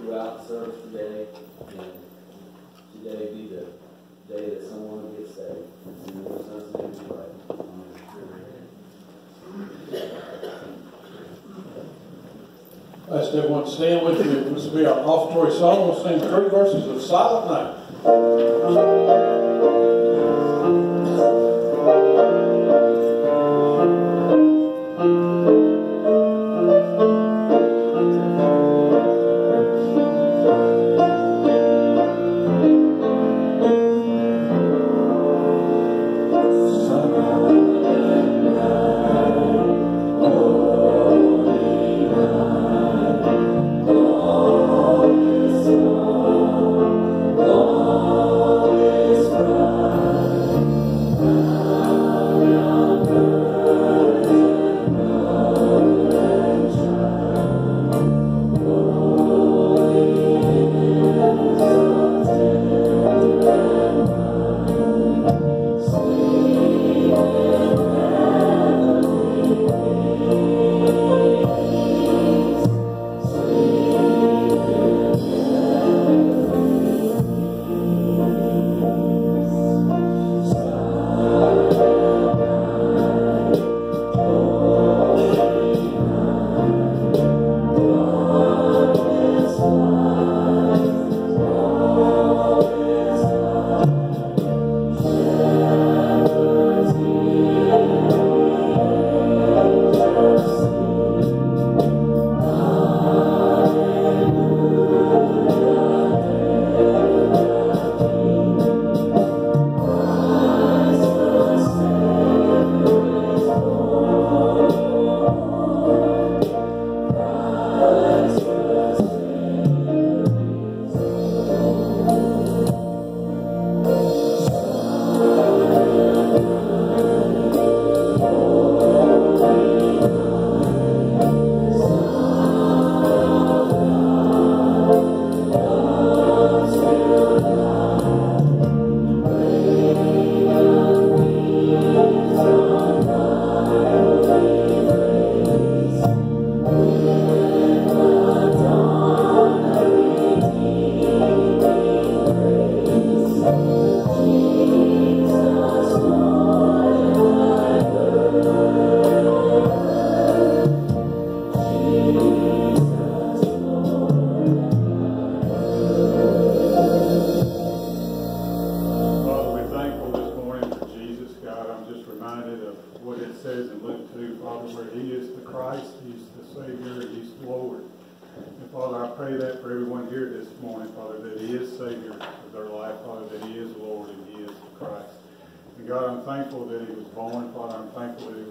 throughout the service today, and today be the day that someone gets saved. In your son's name we pray. I ask everyone to stand with me. This will be our offertory song. We'll sing 3 verses of Silent Night. God, I'm thankful that He was born. Father, I'm thankful that He